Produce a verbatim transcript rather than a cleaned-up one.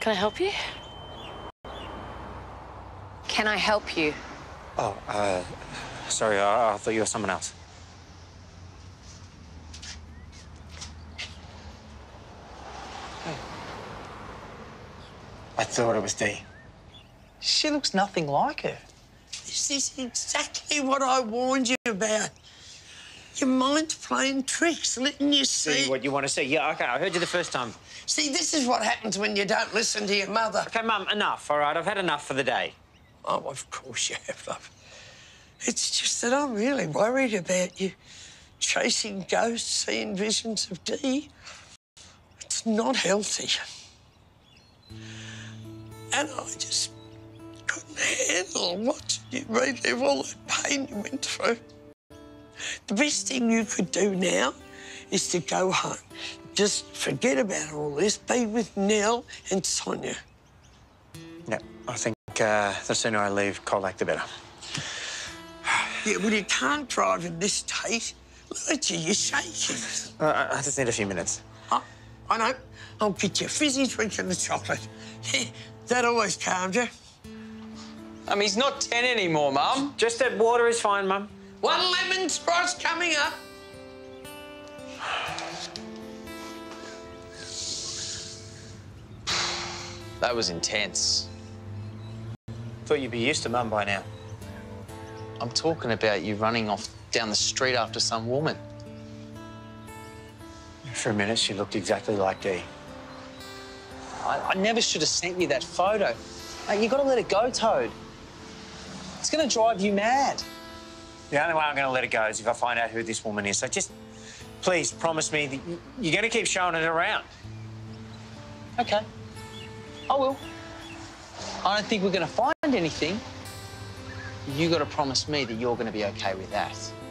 Can I help you? Can I help you? Oh, uh, sorry, I, I thought you were someone else. I thought it was Dee. She looks nothing like her. This is exactly what I warned you about. Your mind's playing tricks, letting you see... See what you want to see. Yeah, OK, I heard you the first time. See, this is what happens when you don't listen to your mother. OK, Mum, enough, all right? I've had enough for the day. Oh, of course you have, love. It's just that I'm really worried about you chasing ghosts, seeing visions of Dee. It's not healthy. And I just couldn't handle watching you relive all that pain you went through. The best thing you could do now is to go home. Just forget about all this. Be with Nell and Sonia. Yeah, I think uh, the sooner I leave Colac, the better. Yeah, well, you can't drive in this state. Look at you, you're shaking. Uh, I just need a few minutes. Oh, I know. I'll get you a fizzy drink and a chocolate. That always calms you. Um, he's not ten anymore, Mum. Just that water is fine, Mum. One lemon sprite's coming up. That was intense. Thought you'd be used to Mum by now. I'm talking about you running off down the street after some woman. For a minute, she looked exactly like Dee. I, I never should have sent you that photo. Mate, you got to let it go, Toad. It's going to drive you mad. The only way I'm going to let it go is if I find out who this woman is. So just, please, promise me that you're going to keep showing it around. OK. I will. I don't think we're going to find anything. You got to promise me that you're going to be OK with that.